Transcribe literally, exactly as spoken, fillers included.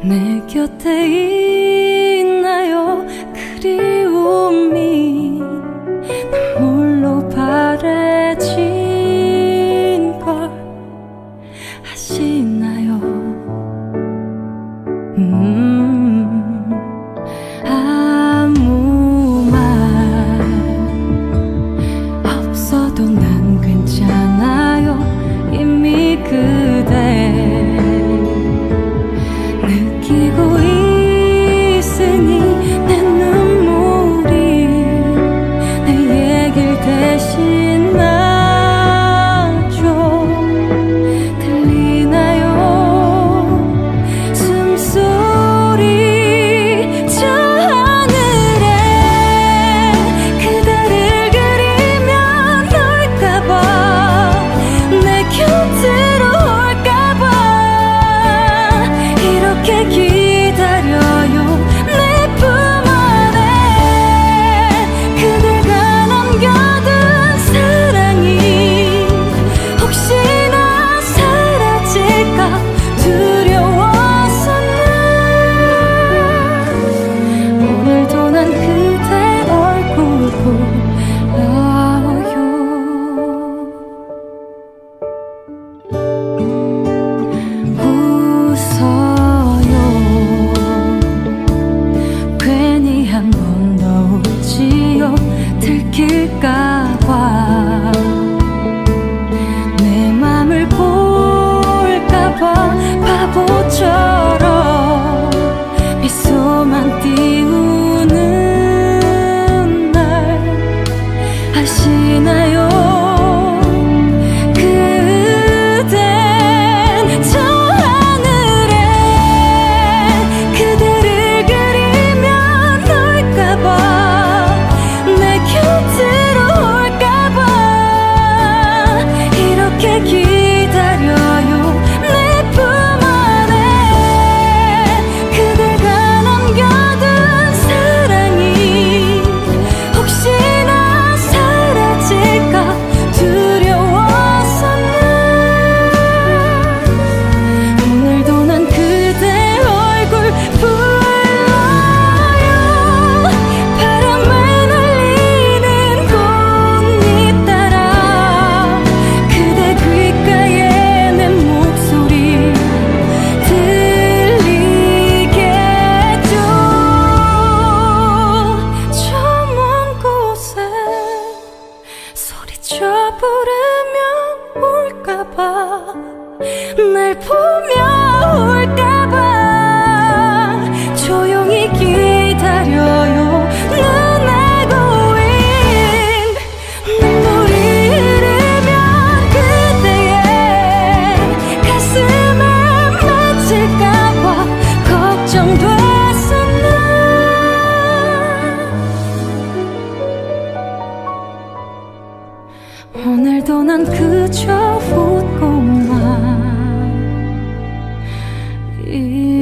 내 곁에 있나요? 그리움이 눈물로 바래진 걸 아시나요? 음, 아무 말 없어도 난 괜찮아요. 이미 그대 느끼고 있으니 내 눈물이 내 얘길 대신하죠. 들리나요? 숨소리 저 하늘에 그대를 그리면 올까봐 내 곁으로 올까봐 이렇게 기다려요. 내 품 안에 그대가 남겨둔 사랑이 혹시나 사라질까 두려워서는 오늘도 난 그대 얼굴 보아요. 웃어요. 괜히 한 번 더 웃지요. 들킬까봐 내 맘을 볼까봐 바보처럼 미소만 띄우는 날 아시나요? 그댄 저 하늘에 그대를 그리면 올까봐 내 곁으로 올까봐 이렇게 기다려요. 내 품 안에 그대가 남겨둔 사랑이 혹시나 사라질까 두려워서는 오늘도 난 그대 얼굴 불러요. 바람을 날리는 꽃잎 따라 그대 귓가에 내 목소리 들리겠죠. 저 먼 곳에 소리쳐 부르면 올까봐 날 보며 올까봐 조용히 기다려요. 눈에 고인 눈물이 흐르면 그대의 가슴에 맺힐까봐 걱정돼서는 오늘도 난 그저 웃고만